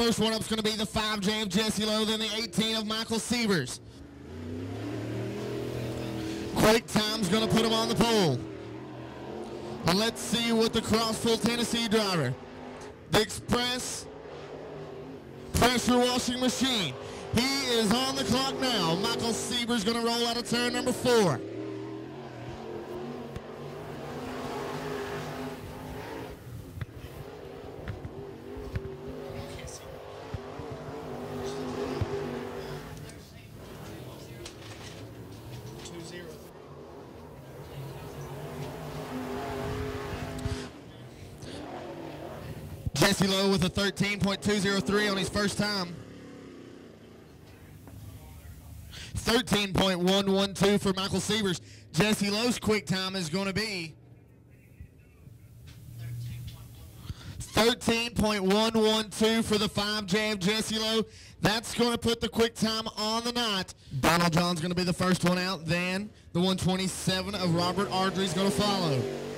first one up is going to be the 5J of Jesse Lowe, then the 18 of Michael Sievers. Quick time's going to put him on the pole. Let's see what the Crossville, Tennessee driver, the Express pressure washing machine. He is on the clock now. Michael Sievers going to roll out of turn number 4. Jesse Lowe with a 13.203 on his first time. 13.112 for Michael Sievers. Jesse Lowe's quick time is going to be 13.112 for the 5J of Jesse Lowe. That's going to put the quick time on the night. Donald John's going to be the first one out. Then the 127 of Robert Ardrey is going to follow.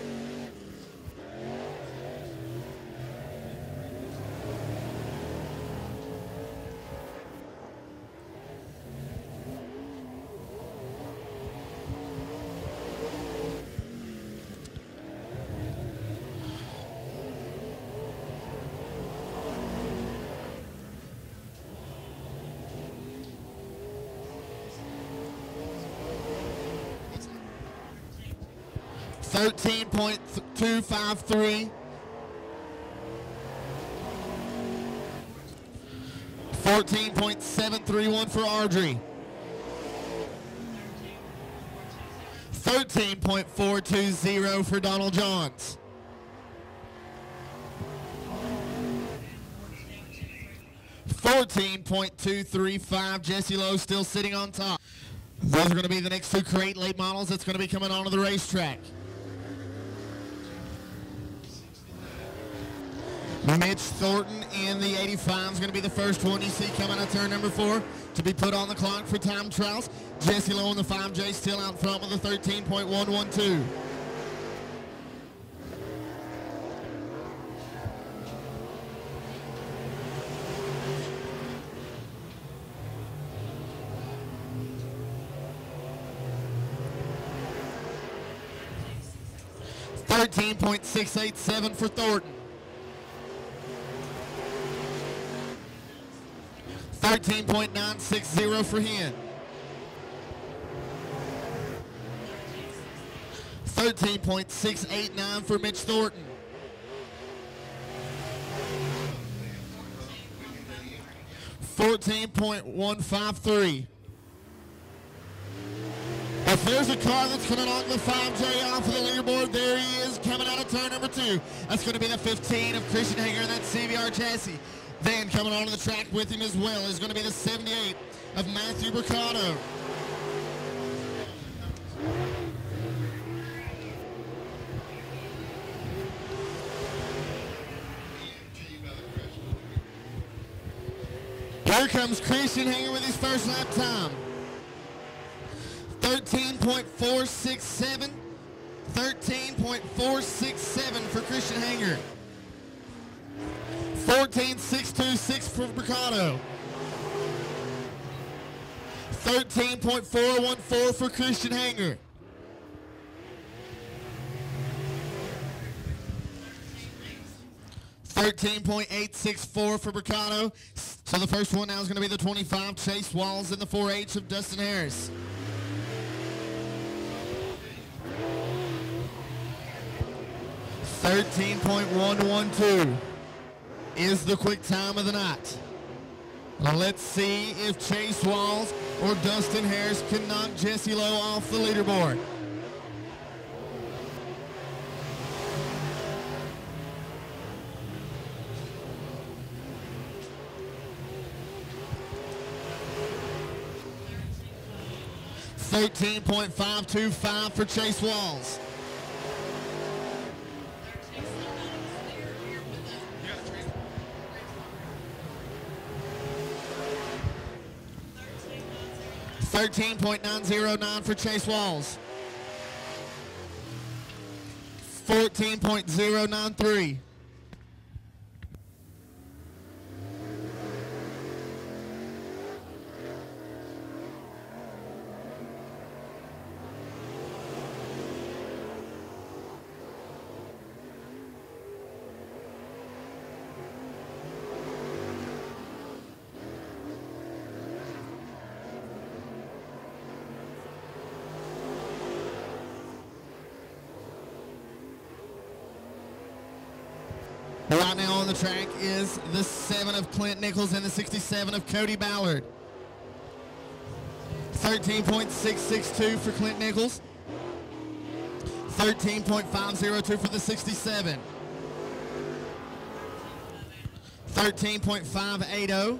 13.253. 14.731 for Ardrey. 13.420 for Donald Johns. 14.235. Jesse Lowe still sitting on top. Those are going to be the next two crate late models that's going to be coming onto the racetrack. Mitch Thornton in the 85 is going to be the first one you see coming out turn number 4 to be put on the clock for time trials. Jesse Lowe in the 5J still out front with a 13.112. $13.687 for Thornton. 13.960 for Hen. 13.689 for Mitch Thornton. 14.153. If there's a car that's going to knock the 5J off of the leaderboard, there he is coming out of turn number 2. That's going to be the 15 of Christian Hager in that CVR chassis. Then coming onto the track with him as well is going to be the 78 of Matthew Mercado. Here comes Christian Hanger with his first lap time. 13.467. 13.467 for Christian Hanger. 14.626 for Mercado. 13.414 for Christian Hanger. 13.864 for Mercado. So the first one now is going to be the 25 Chase Walls and the 4H of Dustin Harris. 13.112 is the quick time of the night. Now let's see if Chase Walls or Dustin Harris can knock Jesse Lowe off the leaderboard. $13.525 for Chase Walls. 13.909 for Chase Walls. 14.093. Right now on the track is the 7 of Clint Nichols and the 67 of Cody Ballard. 13.662 for Clint Nichols. 13.502 for the 67. 13.580.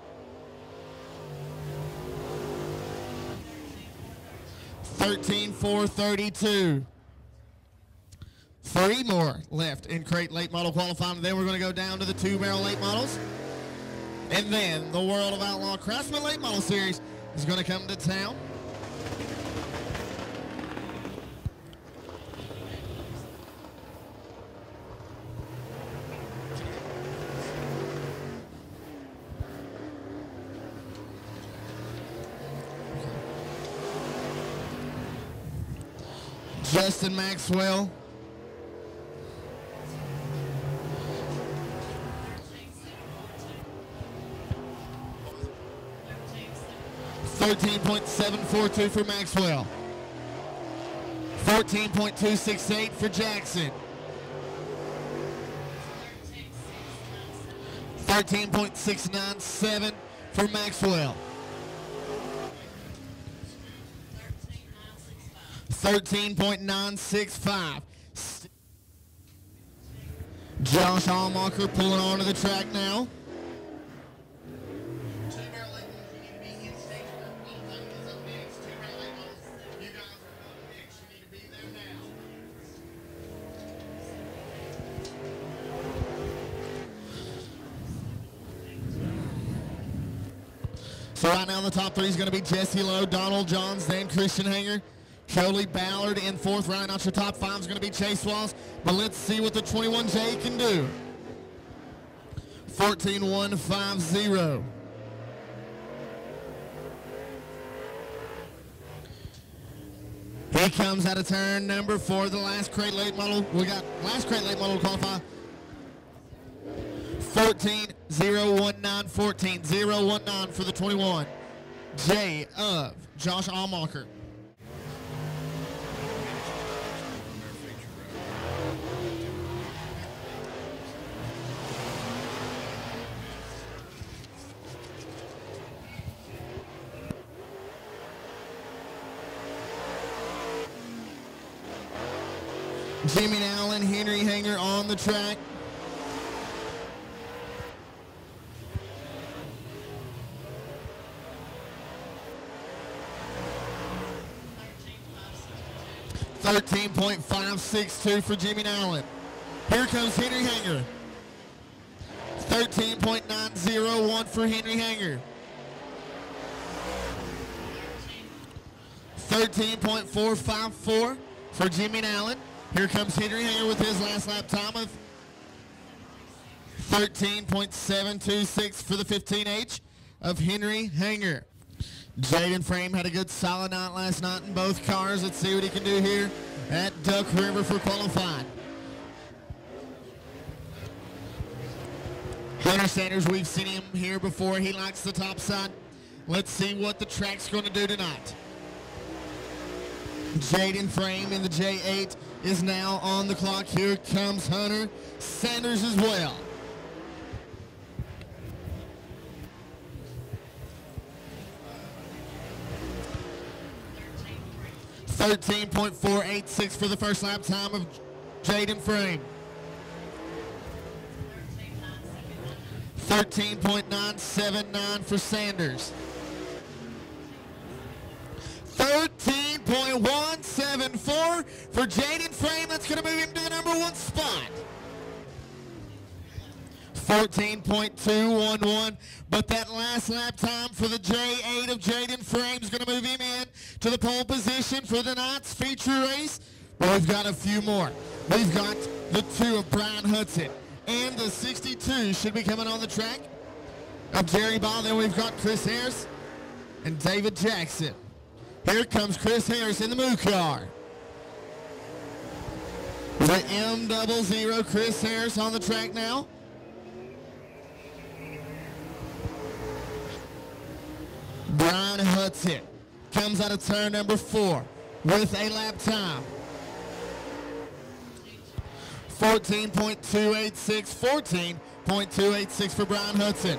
13.432. 3 more left in crate late model qualifying. Then we're going to go down to the 2-barrel late models. And then the World of Outlaw Craftsman Late Model Series is going to come to town. Justin Maxwell. $13.742 for Maxwell. 14.268 for Jackson. 13.697 for Maxwell. 13.965. Josh Allmacher pulling onto the track now. So right now in the top 3 is going to be Jesse Lowe, Donald Johns, then Christian Hanger, Coley Ballard in 4th. Rounding out your top 5 is going to be Chase Walls. But let's see what the 21J can do. 14.150. He comes out of turn number 4, the last crate late model. We got last crate late model to qualify. 14.019, 14.019 for the 21. J of Josh Allmacher. Jimmy Allen, Henry Hanger on the track. $13.562 for Jimmy Allen. Here comes Henry Hanger. 13.901 for Henry Hanger. 13.454 for Jimmy Allen. Here comes Henry Hanger with his last lap time of 13.726 for the 15H of Henry Hanger. Jaden Frame had a good solid night last night in both cars. Let's see what he can do here at Duck River for qualifying. Hunter Sanders, we've seen him here before. He likes the top side. Let's see what the track's going to do tonight. Jaden Frame in the J8 is now on the clock. Here comes Hunter Sanders as well. $13.486 for the first lap time of Jaden Frame. 13.979 for Sanders. 13.174 for Jaden Frame. That's going to move him to the number 1 spot. 14.211, but that last lap time for the J8 of Jaden Frame is going to move him in to the pole position for the night's feature race. But we've got a few more. We've got the 2 of Brian Hudson, and the 62 should be coming on the track of Jerry Ball. Then we've got Chris Harris and David Jackson. Here comes Chris Harris in the Moo car. The M00 Chris Harris on the track now. Brian Hudson comes out of turn number 4 with a lap time. 14.286, 14.286 for Brian Hudson.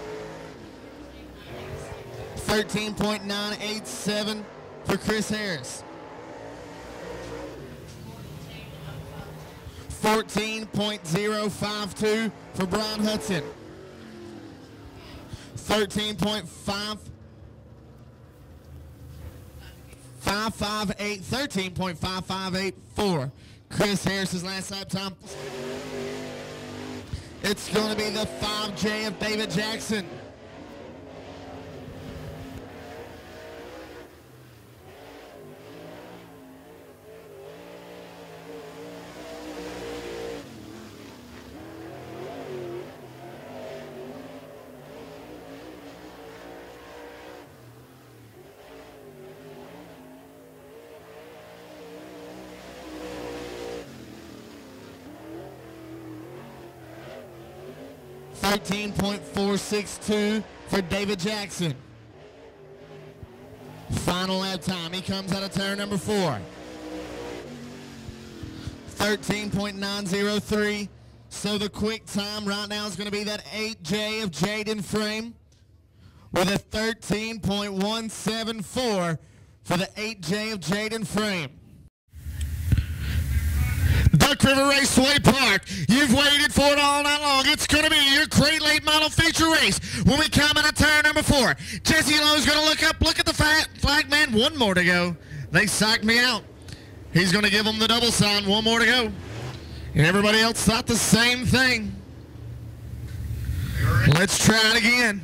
13.987 for Chris Harris. 14.052 for Brian Hudson. 13.558 for Chris Harris's last lap time. It's going to be the 5J of David Jackson. .462 for David Jackson. Final lap time. He comes out of turn number 4. 13.903. So the quick time right now is going to be that 8J of Jaden Frame with a 13.174 for the 8J of Jaden Frame. Duck River Raceway Park, you've waited for it all night long. It's going to be your Crate Late Model feature race when we come out of turn number 4. Jesse Lowe's going to look up, look at the flag man. One more to go. They psyched me out. He's going to give them the double sign. One more to go. And everybody else thought the same thing. Let's try it again.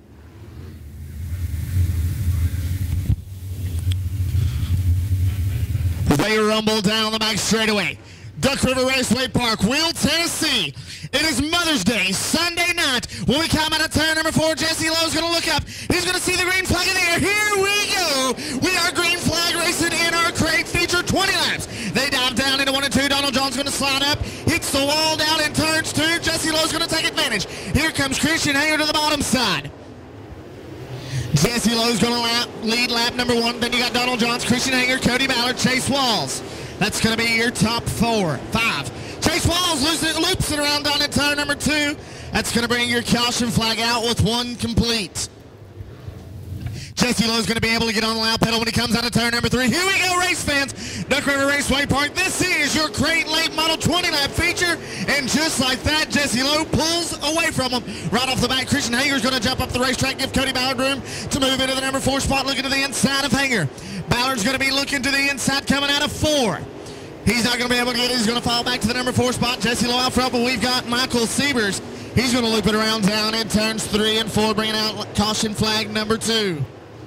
They rumble down the back straightaway. Duck River Raceway Park, Wheel, Tennessee. It is Mother's Day, Sunday night. When we come out of turn number 4, Jesse Lowe's going to look up. He's going to see the green flag in the air. Here we go. We are green flag racing in our crate feature 20 laps. They dive down into 1 and 2. Donald John's going to slide up. Hits the wall down in turns 2. Jesse Lowe's going to take advantage. Here comes Christian Hanger to the bottom side. Jesse Lowe's going to lead lap number 1. Then you got Donald Johns, Christian Hanger, Cody Ballard, Chase Walls. That's going to be your top 5. Chase Walls loops it around down in turn number 2. That's going to bring your caution flag out with 1 complete. Jesse Lowe's going to be able to get on the lap pedal when he comes out of turn number 3. Here we go, race fans. Duck River Raceway Park. This is your Crate Late Model 20 lap feature. And just like that, Jesse Lowe pulls away from him. Right off the bat, Christian Hanger's going to jump up the racetrack, give Cody Ballard room to move into the number 4 spot, looking to the inside of Hanger. Ballard's going to be looking to the inside, coming out of 4. He's not going to be able to get it. He's going to fall back to the number 4 spot. Jesse Lowe out front, but we've got Michael Siebers. He's going to loop it around down in turns 3 and 4, bringing out caution flag number 2.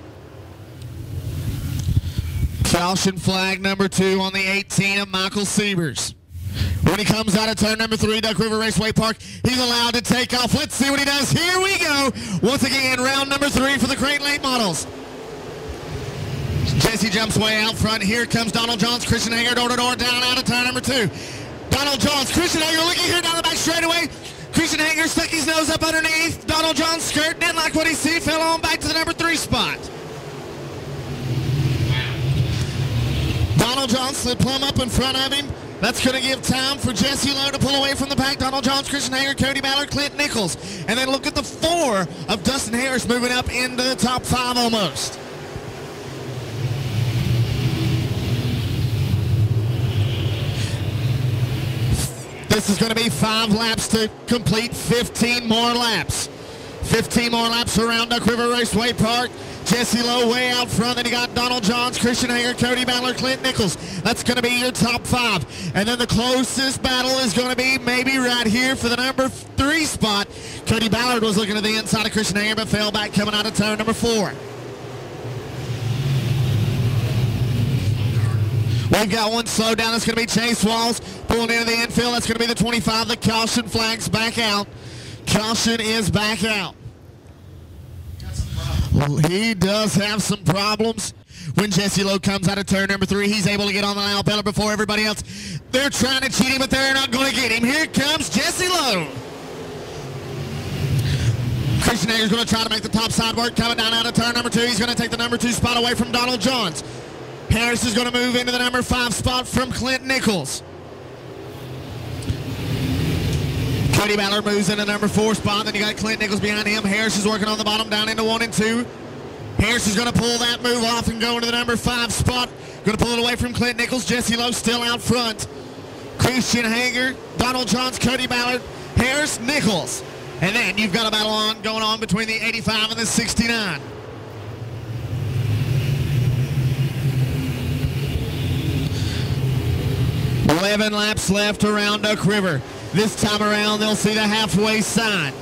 Caution flag number 2 on the 18 of Michael Siebers. When he comes out of turn number 3, Duck River Raceway Park, he's allowed to take off. Let's see what he does. Here we go. Once again, round number 3 for the Crate Late Models. Jesse jumps way out front. Here comes Donald Johns, Christian Hanger, door to door, down out of turn number 2. Donald Johns, Christian Hanger looking here down the back straightaway. Christian Hanger stuck his nose up underneath. Donald Johns' skirt, didn't like what he see, fell on back to the number 3 spot. Donald Johns slid plumb up in front of him. That's going to give time for Jesse Lowe to pull away from the pack. Donald Johns, Christian Hanger, Cody Ballard, Clint Nichols. And then look at the 4 of Dustin Harris moving up into the top 5 almost. This is going to be 5 laps to complete 15 more laps. 15 more laps around Duck River Raceway Park. Jesse Lowe way out front. Then you got Donald Johns, Christian Hanger, Cody Ballard, Clint Nichols. That's going to be your top 5. And then the closest battle is going to be maybe right here for the number 3 spot. Cody Ballard was looking to the inside of Christian Hanger, but fell back coming out of turn number 4. We've got one slow down. That's going to be Chase Walls pulling into the infield. That's going to be the 25. The caution flag's back out. Caution is back out. Well, he does have some problems. When Jesse Lowe comes out of turn number 3, he's able to get on the aisle pedal before everybody else. They're trying to cheat him, but they're not going to get him. Here comes Jesse Lowe. Christian Hager's going to try to make the top side work. Coming down out of turn number 2, he's going to take the number 2 spot away from Donald Johns. Harris is going to move into the number 5 spot from Clint Nichols. Cody Ballard moves into number 4 spot. Then you got Clint Nichols behind him. Harris is working on the bottom down into 1 and 2. Harris is going to pull that move off and go into the number 5 spot. Going to pull it away from Clint Nichols. Jesse Lowe still out front. Christian Hager, Donald Johns, Cody Ballard, Harris, Nichols. And then you've got a battle going on between the 85 and the 69. "11 laps left around Duck River. This time around, they'll see the halfway sign.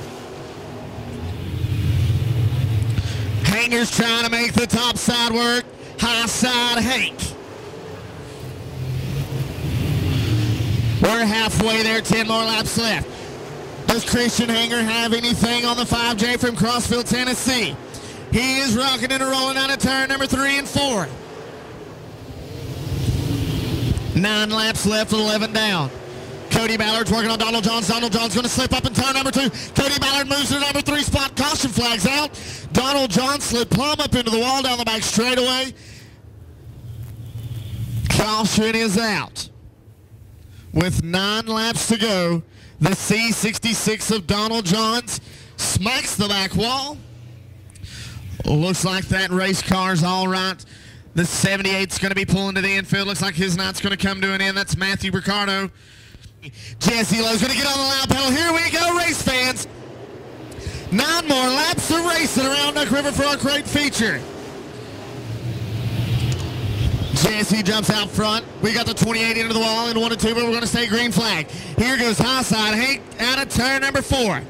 Hanger's trying to make the top side work. High side, Hank. We're halfway there, 10 more laps left. Does Christian Hanger have anything on the 5J from Crossville, Tennessee? He is rocking and rolling out of turn number 3 and 4. 9 laps left with 11 down. Cody Ballard's working on Donald Johns. Donald Johns going to slip up in turn number 2. Cody Ballard moves to the number 3 spot. Caution flags out. Donald Johns slid plumb up into the wall down the back straightaway. Caution is out. With 9 laps to go, the C66 of Donald Johns smacks the back wall. Looks like that race car's all right. The 78's going to be pulling to the infield. Looks like his night's going to come to an end. That's Matthew Ricardo. Jesse Lowe's going to get on the loud pedal. Here we go, race fans. 9 more laps of racing around Duck River for our great feature. Jesse jumps out front. We got the 28 into the wall in 1 and 2, but we're going to stay green flag. Here goes high side. Hank out of turn number 4.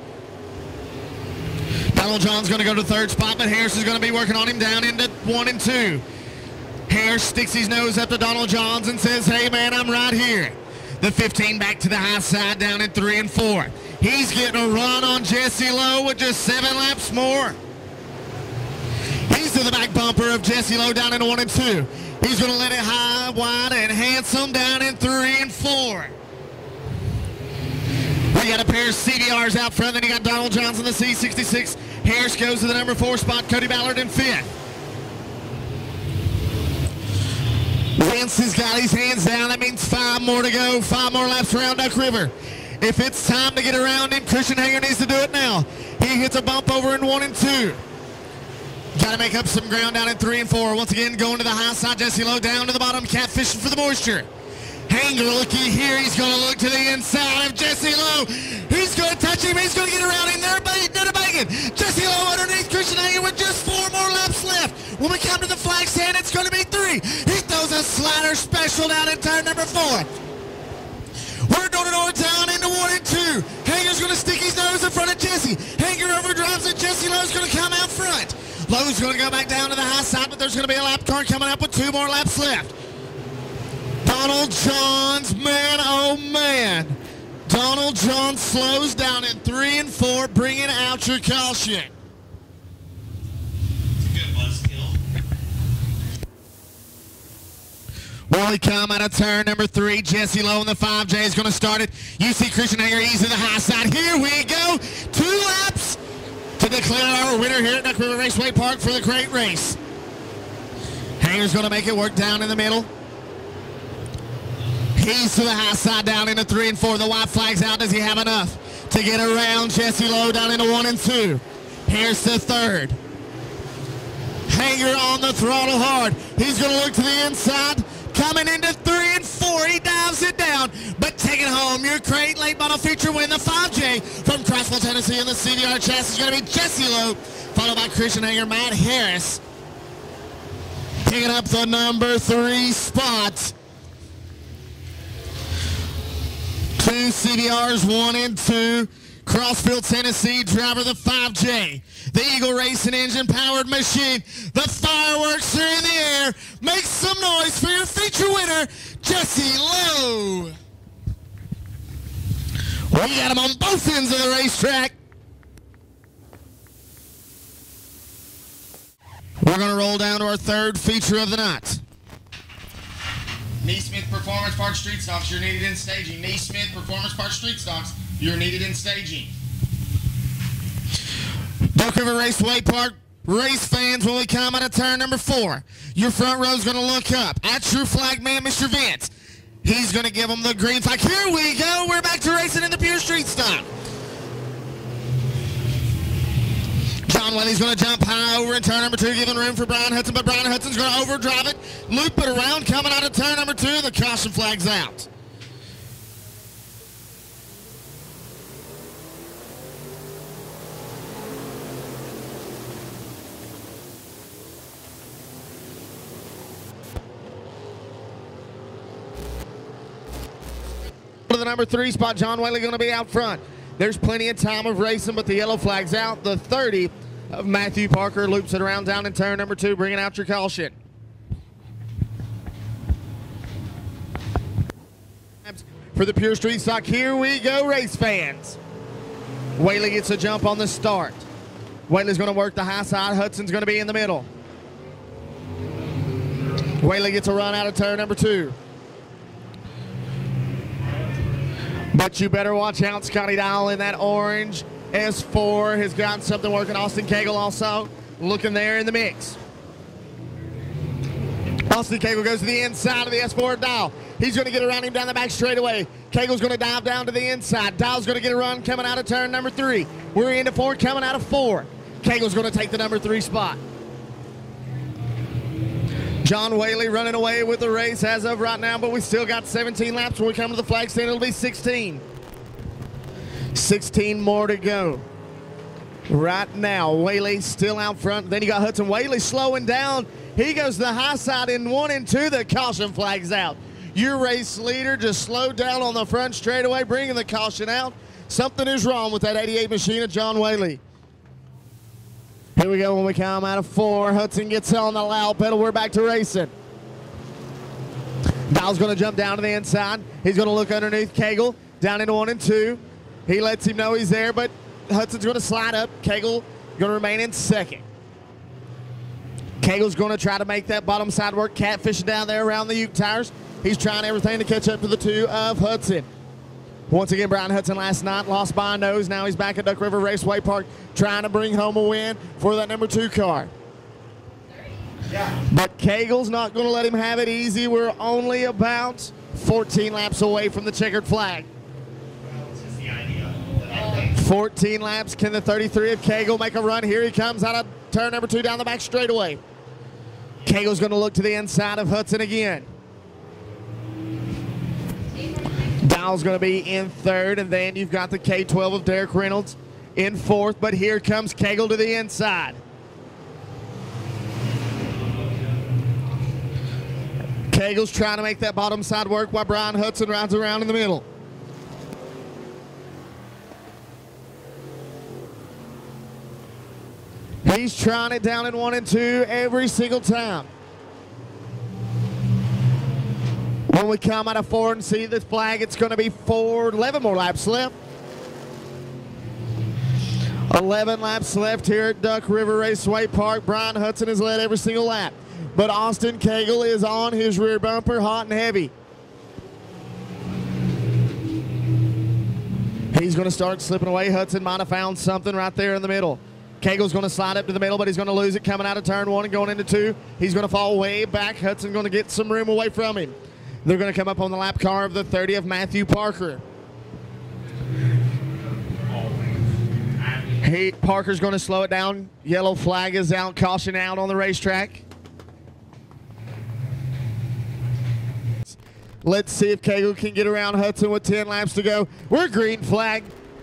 Donald John's going to go to 3rd spot, but Harris is going to be working on him down into 1 and 2. Harris sticks his nose up to Donald Johns and says, "Hey man, I'm right here." The 15 back to the high side down in 3 and 4. He's getting a run on Jesse Lowe with just 7 laps more. He's to the back bumper of Jesse Lowe down in 1 and 2. He's going to let it high, wide, and handsome down in 3 and 4. We got a pair of CBRs out front. Then you got Donald Johns in the C66. Harris goes to the number 4 spot. Cody Ballard in 5th. Vince has got his hands down. That means 5 more to go. 5 more laps around Duck River. If it's time to get around him, Christian Hanger needs to do it now. He hits a bump over in 1 and 2. Got to make up some ground down in 3 and 4. Once again, going to the high side. Jesse Lowe down to the bottom, catfishing for the moisture. Hanger looky here. He's going to look to the inside of Jesse Lowe. He's going to touch him. He's going to get around him. They're banging. Jesse Lowe underneath Christian Hanger with just 4 more laps left. When we come to the flag stand, it's going to be 3. He throws a slider special down in turn number 4. We're door-to-door down into 1 and 2. Hanger's going to stick his nose in front of Jesse. Hanger overdrives it. Jesse Lowe's going to come out front. Lowe's going to go back down to the high side, but there's going to be a lap car coming up with 2 more laps left. Donald Johns, man, oh man. Donald Johns slows down in 3 and 4, bringing out your caution. Good buzzkill. Well, we come out of turn number 3. Jesse Lowe in the 5J is going to start it. You see Christian Hanger, he's to the high side. Here we go. 2 laps to declare our winner here at Duck River Raceway Park for the great race. Hanger's going to make it work down in the middle. He's to the high side down into 3 and 4. The white flag's out. Does he have enough to get around Jesse Lowe down into 1 and 2? Here's the 3rd. Hanger on the throttle hard. He's going to look to the inside. Coming into 3 and 4. He dives it down. But take it home. Your great late model feature win, the 5J from Crossville, Tennessee, and the CDR chassis is going to be Jesse Lowe, followed by Christian Hanger, Matt Harris. Picking up the number 3 spot. 2 CBRs, 1 and 2. Crossville, Tennessee, driver the 5J. The Eagle Racing Engine powered machine. The fireworks are in the air. Make some noise for your feature winner, Jesse Lowe. We got him on both ends of the racetrack. We're going to roll down to our 3rd feature of the night. NeSmith Performance Parts Street Stocks, you're needed in staging. NeSmith Performance Parts Street Stocks, you're needed in staging. Duck River Raceway Park race fans, when we come out of turn number 4, your front row's going to look up at your flag man, Mr. Vince. He's going to give them the green flag. Here we go. We're back to racing in the pure street stock. John Whaley's going to jump high over in turn number 2, giving room for Brian Hudson, but Brian Hudson's going to overdrive it, loop it around, coming out of turn number 2, the caution flag's out. To the number 3 spot, John Whaley going to be out front. There's plenty of time of racing, but the yellow flag's out. The 30 of Matthew Parker loops it around down in turn number 2, bringing out your caution. For the pure street stock, here we go, race fans. Whaley gets a jump on the start. Whaley's going to work the high side. Hudson's going to be in the middle. Whaley gets a run out of turn number 2. But you better watch out, Scotty Dial in that orange S4 has got something working. Austin Cagle also looking there in the mix. Austin Cagle goes to the inside of the S4 Dial. He's going to get around him down the back straightaway. Cagle's going to dive down to the inside. Dial's going to get a run coming out of turn number 3. We're into 4, coming out of 4. Cagle's going to take the number 3 spot. John Whaley running away with the race as of right now, but we still got 17 laps. When we come to the flag stand, it'll be 16. 16 more to go. Right now, Whaley still out front. Then you got Hudson. Whaley slowing down. He goes to the high side in 1 and 2. The caution flag's out. Your race leader just slowed down on the front straightaway, bringing the caution out. Something is wrong with that 88 machine of John Whaley. Here we go when we come out of 4. Hudson gets on the loud pedal. We're back to racing. Dial's going to jump down to the inside. He's going to look underneath Cagle, down into 1 and 2. He lets him know he's there, but Hudson's going to slide up. Cagle going to remain in second. Cagle's going to try to make that bottom side work. Catfishing down there around the Uke tires. He's trying everything to catch up to the 2 of Hudson. Once again, Brian Hudson last night lost by a nose. Now he's back at Duck River Raceway Park trying to bring home a win for that number 2 car. Yeah. But Cagle's not going to let him have it easy. We're only about 14 laps away from the checkered flag. 14 laps. Can the 33 of Cagle make a run? Here he comes out of turn number 2 down the back straightaway. Cagle's going to look to the inside of Hudson again. Dial's going to be in 3rd, and then you've got the K12 of Derek Reynolds in 4th, but here comes Cagle to the inside. Cagle's trying to make that bottom side work while Brian Hudson rides around in the middle. He's trying it down in 1 and 2 every single time. When we come out of 4 and see this flag, it's going to be 11 more laps left. 11 laps left here at Duck River Raceway Park. Brian Hudson has led every single lap, but Austin Cagle is on his rear bumper hot and heavy. He's going to start slipping away. Hudson might have found something right there in the middle. Cagle's going to slide up to the middle, but he's going to lose it coming out of turn 1 and going into 2. He's going to fall way back. Hudson's going to get some room away from him. They're going to come up on the lap car of the 30 of Matthew Parker. Parker's going to slow it down. Yellow flag is out. Caution out on the racetrack. Let's see if Cagle can get around Hudson with 10 laps to go. We're green flag.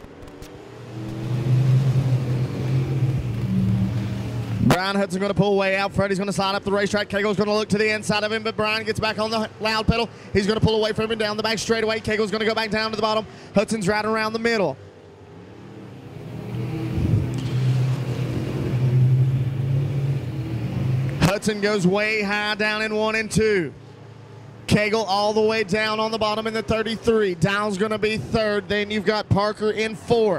Brian Hudson going to pull way out front. He's going to slide up the racetrack. Cagle's going to look to the inside of him, but Brian gets back on the loud pedal. He's going to pull away from him down the back straightaway. Cagle's going to go back down to the bottom. Hudson's riding around the middle. Hudson goes way high down in 1 and 2. Cagle all the way down on the bottom in the 33. Dial's going to be 3rd. Then you've got Parker in 4th.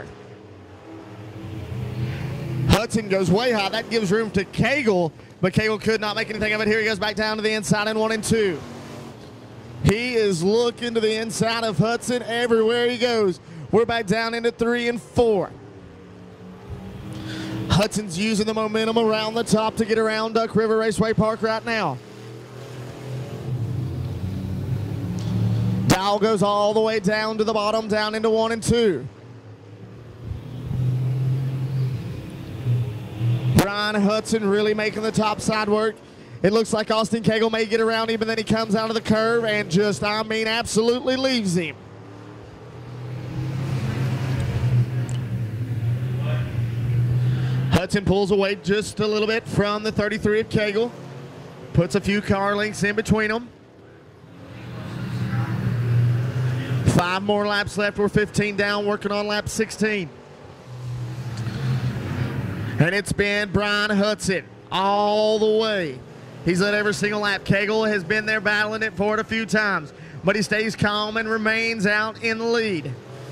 Hudson goes way high. That gives room to Cagle, but Cagle could not make anything of it. Here he goes back down to the inside in 1 and 2. He is looking to the inside of Hudson everywhere he goes. We're back down into 3 and 4. Hudson's using the momentum around the top to get around Duck River Raceway Park right now. Dial goes all the way down to the bottom, down into 1 and 2. Brian Hudson really making the top side work. It looks like Austin Cagle may get around him, but then he comes out of the curve and just, I mean, absolutely leaves him. Hudson pulls away just a little bit from the 33 of Cagle. Puts a few car lengths in between them. 5 more laps left. We're 15 down, working on lap 16. And it's been Brian Hudson all the way. He's led every single lap. Cagle has been there battling it for it a few times, but he stays calm and remains out in the lead.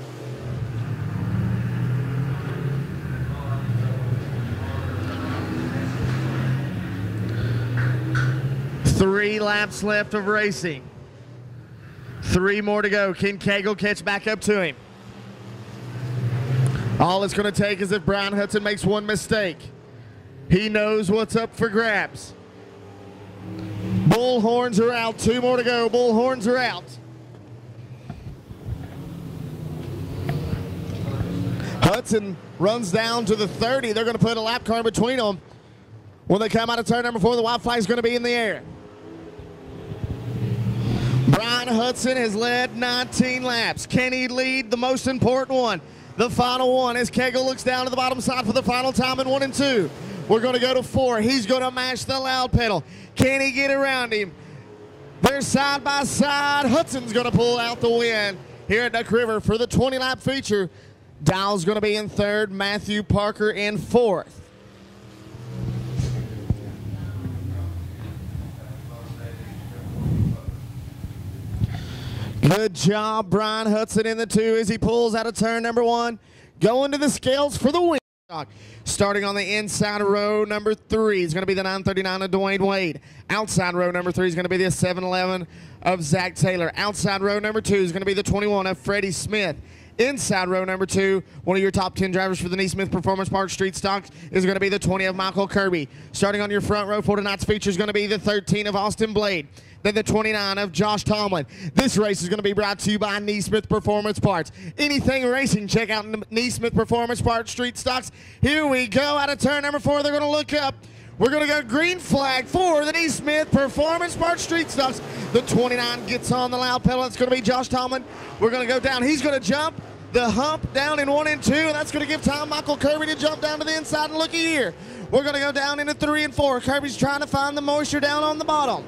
Three laps left of racing. 3 more to go. Can Cagle catch back up to him? All it's going to take is if Brian Hudson makes one mistake. He knows what's up for grabs. Bullhorns are out. 2 more to go. Bullhorns are out. Hudson runs down to the 30. They're going to put a lap car in between them. When they come out of turn number 4, the white flag is going to be in the air. Brian Hudson has led 19 laps. Can he lead the most important one? The final one as Cagle looks down to the bottom side for the final time in 1 and 2. We're going to go to 4. He's going to mash the loud pedal. Can he get around him? They're side by side. Hudson's going to pull out the win here at Duck River for the 20-lap feature. Dowell's going to be in 3rd. Matthew Parker in 4th. Good job, Brian Hudson in the 2 as he pulls out of turn number 1. Going to the scales for the win. Starting on the inside row number 3 is going to be the 939 of Dwayne Wade. Outside row number 3 is going to be the 711 of Zach Taylor. Outside row number 2 is going to be the 21 of Freddie Smith. Inside row number 2, one of your top 10 drivers for the NeSmith Performance Parts Street Stocks is going to be the 20 of Michael Kirby. Starting on your front row for tonight's feature is going to be the 13 of Austin Blade. Then the 29 of Josh Tomlin. This race is going to be brought to you by NeSmith Performance Parts. Anything racing, check out NeSmith Performance Parts Street Stocks. Here we go out of turn number 4. They're going to look up. We're going to go green flag for the NeSmith Performance Parts Street Stocks. The 29 gets on the loud pedal. That's going to be Josh Tomlin. We're going to go down. He's going to jump the hump down in 1 and 2, and that's going to give time Michael Kirby to jump down to the inside. And looky here. We're going to go down into 3 and 4. Kirby's trying to find the moisture down on the bottom.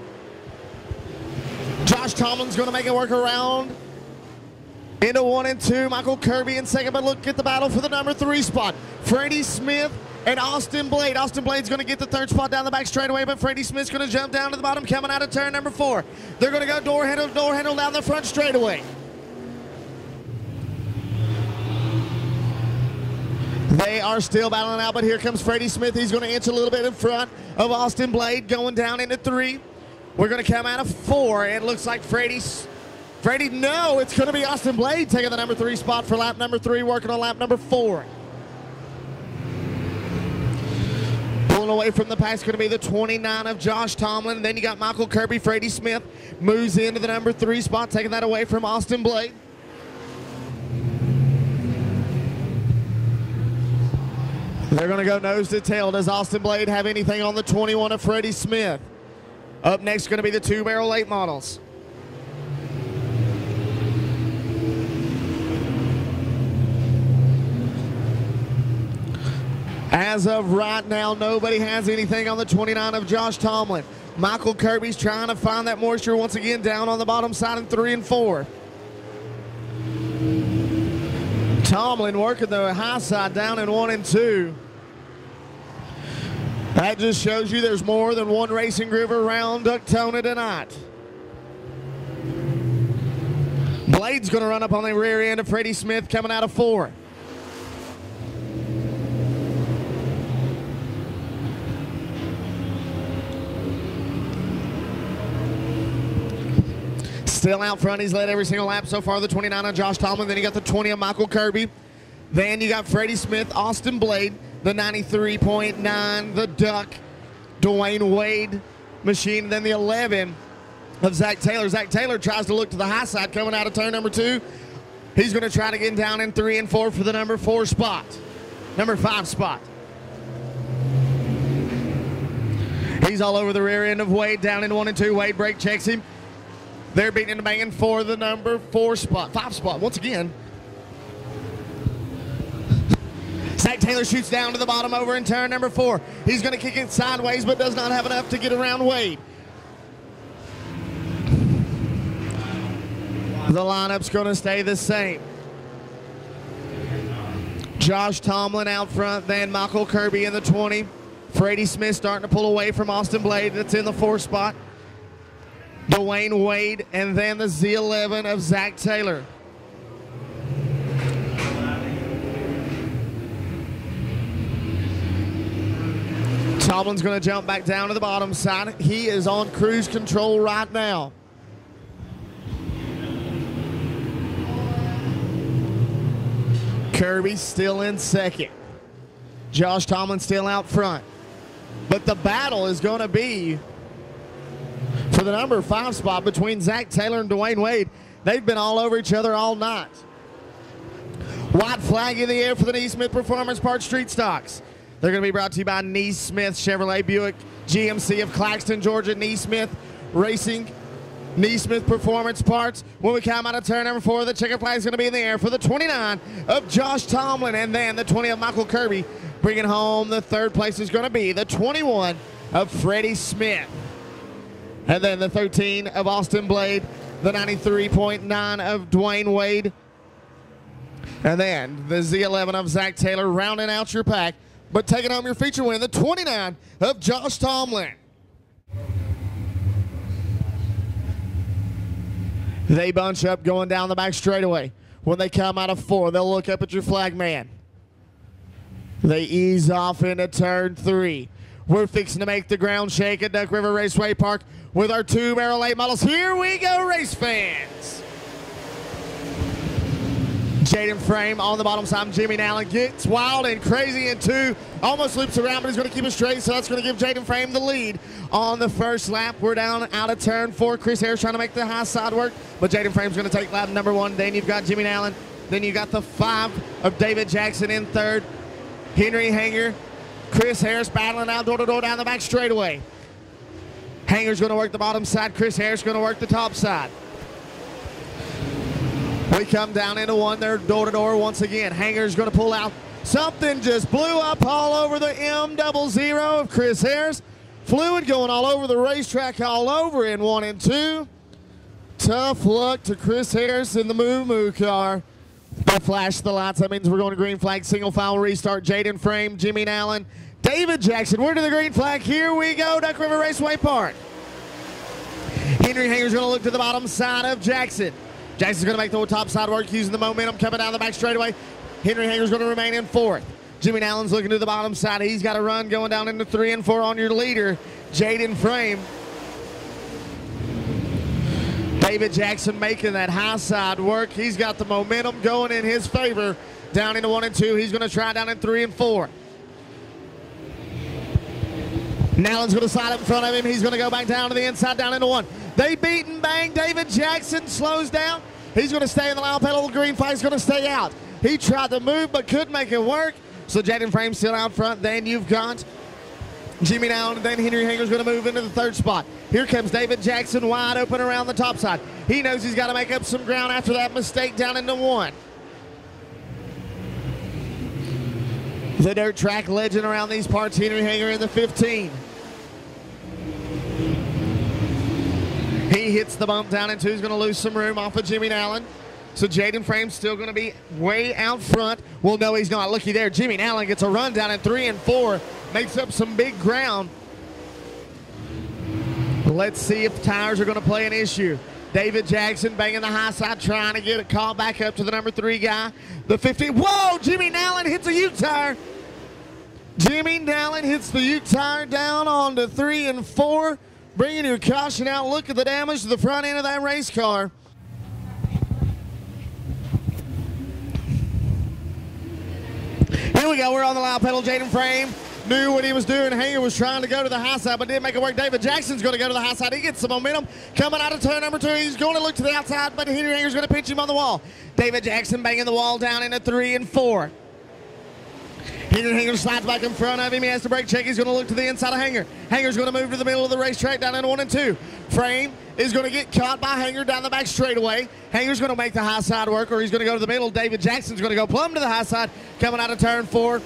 Josh Tomlin's going to make it work around into 1 and 2. Michael Kirby in second, but look at the battle for the number 3 spot. Freddie Smith and Austin Blade. Austin Blade's going to get the 3rd spot down the back straightaway, but Freddie Smith's going to jump down to the bottom coming out of turn number 4. They're going to go door handle down the front straightaway. They are still battling out, but here comes Freddie Smith. He's going to inch a little bit in front of Austin Blade going down into 3. We're going to come out of 4. It looks like Freddie, no, it's going to be Austin Blade taking the number 3 spot for lap number 3, working on lap number 4. Pulling away from the pack is going to be the 29 of Josh Tomlin. Then you got Michael Kirby. Freddie Smith moves into the number 3 spot, taking that away from Austin Blade. They're going to go nose to tail. Does Austin Blade have anything on the 21 of Freddie Smith? Up next going to be the 2-barrel late models. As of right now, nobody has anything on the 29 of Josh Tomlin. Michael Kirby's trying to find that moisture once again down on the bottom side in 3 and 4. Tomlin working the high side down in 1 and 2. That just shows you there's more than one racing groove around Ducktona tonight. Blade's going to run up on the rear end of Freddie Smith coming out of 4. Still out front. He's led every single lap so far. The 29 on Josh Tomlin. Then you got the 20 on Michael Kirby. Then you got Freddie Smith, Austin Blade, the 93.9, the Duck, Dwayne Wade machine. And then the 11 of Zach Taylor. Zach Taylor tries to look to the high side coming out of turn number 2. He's going to try to get down in 3 and 4 for the number 4 spot. Number 5 spot. He's all over the rear end of Wade, down into 1 and 2. Wade brake checks him. They're beating and banging for the number 5 spot once again. Zach Taylor shoots down to the bottom over in turn number 4. He's going to kick it sideways, but does not have enough to get around Wade. The lineup's going to stay the same. Josh Tomlin out front, then Michael Kirby in the 20. Freddie Smith starting to pull away from Austin Blade. That's in the 4 spot. Dwayne Wade, and then the Z11 of Zach Taylor. Tomlin's going to jump back down to the bottom side. He is on cruise control right now. Kirby still in second. Josh Tomlin still out front. But the battle is going to be for the number 5 spot between Zach Taylor and Dwayne Wade. They've been all over each other all night. White flag in the air for the NeSmith Performance Parts Street Stocks. They're going to be brought to you by NeSmith Chevrolet Buick GMC of Claxton, Georgia. NeSmith Racing, NeSmith Performance Parts. When we come out of turn number 4, the checkered flag is going to be in the air for the 29 of Josh Tomlin, and then the 20 of Michael Kirby. Bringing home the 3rd place is going to be the 21 of Freddie Smith. And then the 13 of Austin Blade, the 93.9 of Dwayne Wade. And then the Z11 of Zach Taylor rounding out your pack, but taking home your feature win, the 29 of Josh Tomlin. They bunch up going down the back straightaway. When they come out of 4, they'll look up at your flag man. They ease off into turn 3. We're fixing to make the ground shake at Duck River Raceway Park with our 2 barrel late models. Here we go, race fans. Jaden Frame on the bottom side. Jimmy Allen gets wild and crazy in 2. Almost loops around, but he's going to keep it straight, so that's going to give Jaden Frame the lead on the first lap. We're down out of turn 4. Chris Harris trying to make the high side work, but Jaden Frame's going to take lap number 1. Then you've got Jimmy Allen. Then you got the 5 of David Jackson in 3rd. Henry Hanger, Chris Harris battling out door-to-door down the back straightaway. Hanger's going to work the bottom side. Chris Harris going to work the top side. We come down into 1. They're door-to-door once again. Hanger's going to pull out. Something just blew up all over the M00 of Chris Harris. Fluid going all over the racetrack, all over in 1 and 2. Tough luck to Chris Harris in the Moo Moo car. They flash the lights. That means we're going to green flag, single file restart. Jaden Frame, Jimmy Allen, David Jackson. We're to the green flag. Here we go, Duck River Raceway Park. Henry Hanger's going to look to the bottom side of Jackson. Jackson's going to make the top side work using the momentum coming down the back straightaway. Henry Hanger's going to remain in 4th. Jimmy Allen's looking to the bottom side. He's got a run going down into 3 and 4 on your leader, Jaden Frame. David Jackson making that high side work. He's got the momentum going in his favor. Down into 1 and 2. He's going to try down in 3 and 4. Allen's going to slide up in front of him. He's going to go back down to the inside, down into 1. They beat and bang. David Jackson slows down. He's going to stay in the loud pedal. The green flag's going to stay out. He tried to move but couldn't make it work. So Jaden Frame still out front. Then you've got Jimmy Allen, and then Henry Hanger's going to move into the 3rd spot. Here comes David Jackson wide open around the top side. He knows he's got to make up some ground after that mistake down into 1. The dirt track legend around these parts, Henry Hanger in the 15. He hits the bump down into 2. He's going to lose some room off of Jimmy Allen. So Jaden Frame's still going to be way out front. Well, no, he's not. Looky there. Jimmy Allen gets a run down in 3 and 4. Makes up some big ground. Let's see if tires are going to play an issue. David Jackson banging the high side, trying to get a call back up to the number 3 guy. The 15. Whoa! Jimmy Allen hits a Ute tire. Jimmy Allen hits the Ute tire down onto 3 and 4. Bringing your caution out. Look at the damage to the front end of that race car. Here we go. We're on the loud pedal. Jaden Frame knew what he was doing. Hanger was trying to go to the high side, but didn't make it work. David Jackson's going to go to the high side. He gets some momentum coming out of turn number 2. He's going to look to the outside, but Henry Hanger's going to pinch him on the wall. David Jackson banging the wall down into 3 and 4. Hanger slides back in front of him. He has to brake check. He's going to look to the inside of Hanger. Hanger's going to move to the middle of the racetrack down into 1 and 2. Frame is going to get caught by Hanger down the back straightaway. Hanger's going to make the high side work, or he's going to go to the middle. David Jackson's going to go plumb to the high side coming out of turn 4.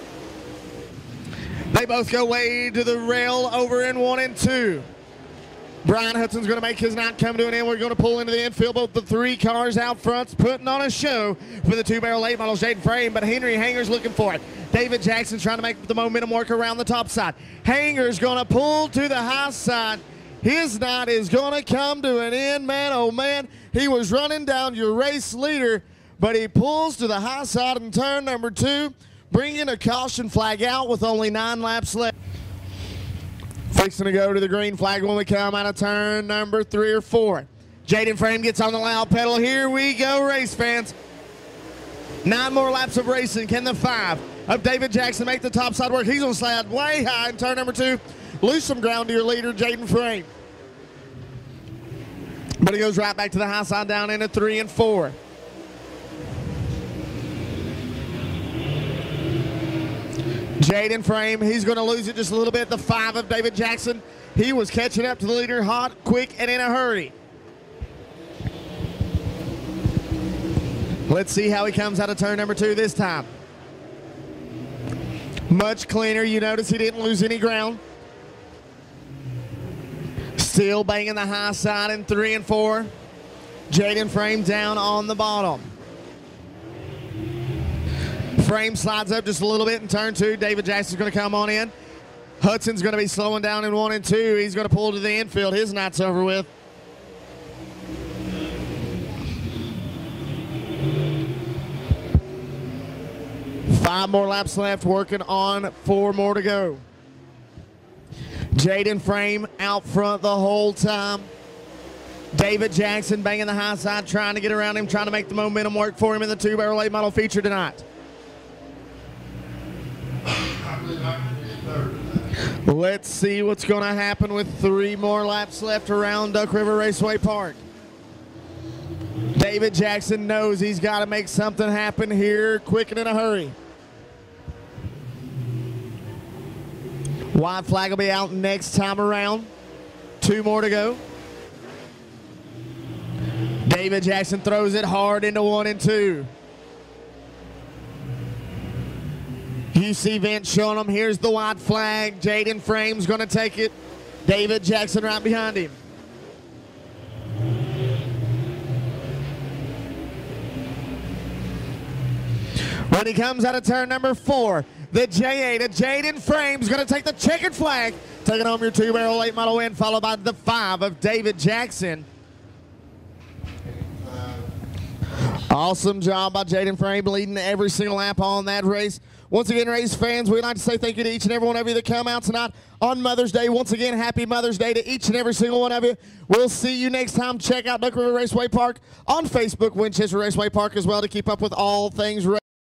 They both go way to the rail over in 1 and 2. Brian Hudson's going to make his night come to an end. We're going to pull into the infield. Both the 3 cars out front putting on a show for the 2-barrel late model Jaden Frame, but Henry Hanger's looking for it. David Jackson trying to make the momentum work around the top side. Hanger's going to pull to the high side. His night is going to come to an end, man. Oh, man. He was running down your race leader, but he pulls to the high side in turn number 2, bringing a caution flag out with only 9 laps left. Fixing to go to the green flag when we come out of turn number 3 or 4. Jaden Frame gets on the loud pedal. Here we go, race fans. 9 more laps of racing. Can the 5 of David Jackson make the top side work? He's going to slide way high in turn number 2. Lose some ground to your leader, Jaden Frame. But he goes right back to the high side down into 3 and 4. Jaden Frame, he's going to lose it just a little bit. The 5 of David Jackson, he was catching up to the leader hot, quick, and in a hurry. Let's see how he comes out of turn number 2 this time. Much cleaner. You notice he didn't lose any ground. Still banging the high side in 3 and 4. Jaden Frame down on the bottom. Frame slides up just a little bit in turn 2. David Jackson's going to come on in. Hudson's going to be slowing down in 1 and 2. He's going to pull to the infield. His night's over with. Five more laps left, working on 4 more to go. Jaden Frame out front the whole time. David Jackson banging the high side, trying to get around him, trying to make the momentum work for him in the 2-barrel late model feature tonight. Let's see what's going to happen with 3 more laps left around Duck River Raceway Park. David Jackson knows he's got to make something happen here quick and in a hurry. White flag will be out next time around. 2 more to go. David Jackson throws it hard into 1 and 2. UC Vent showing him. Here's the white flag. Jaden Frame's going to take it. David Jackson right behind him. When he comes out of turn number 4, the J8 of Jaden Frame's going to take the checkered flag, taking home your 2-barrel late model win, followed by the 5 of David Jackson. Awesome job by Jaden Frame, leading every single lap on that race. Once again, race fans, we'd like to say thank you to each and every one of you that come out tonight on Mother's Day. Once again, happy Mother's Day to each and every single one of you. We'll see you next time. Check out Duck River Raceway Park on Facebook, Winchester Raceway Park as well, to keep up with all things racing.